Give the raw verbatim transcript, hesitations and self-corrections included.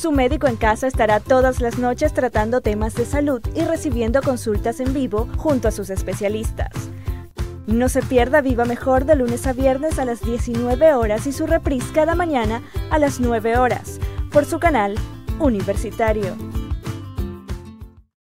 Su médico en casa estará todas las noches tratando temas de salud y recibiendo consultas en vivo junto a sus especialistas. No se pierda Viva Mejor de lunes a viernes a las diecinueve horas y su reprise cada mañana a las nueve horas por su canal universitario.